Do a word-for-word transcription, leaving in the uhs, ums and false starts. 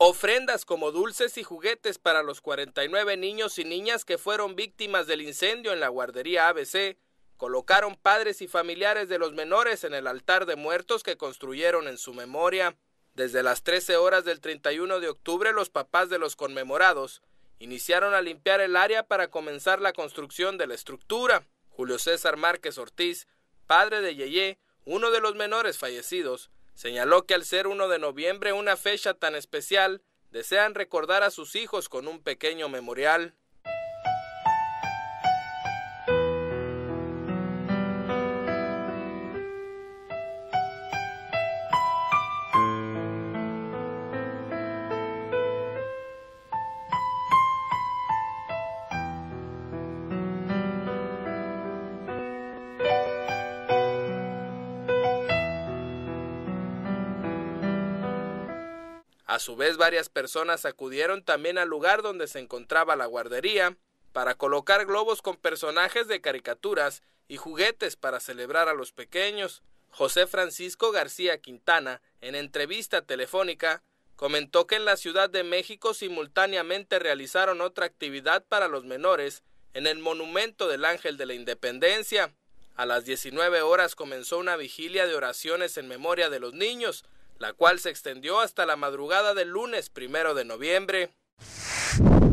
Ofrendas como dulces y juguetes para los cuarenta y nueve niños y niñas que fueron víctimas del incendio en la guardería A B C colocaron padres y familiares de los menores en el altar de muertos que construyeron en su memoria. Desde las trece horas del treinta y uno de octubre, los papás de los conmemorados iniciaron a limpiar el área para comenzar la construcción de la estructura. Julio César Márquez Ortiz, padre de Yeye, uno de los menores fallecidos, señaló que al ser uno de noviembre una fecha tan especial, desean recordar a sus hijos con un pequeño memorial. A su vez, varias personas acudieron también al lugar donde se encontraba la guardería para colocar globos con personajes de caricaturas y juguetes para celebrar a los pequeños. José Francisco García Quintana, en entrevista telefónica, comentó que en la Ciudad de México simultáneamente realizaron otra actividad para los menores en el Monumento del Ángel de la Independencia. A las diecinueve horas comenzó una vigilia de oraciones en memoria de los niños, la cual se extendió hasta la madrugada del lunes primero de noviembre.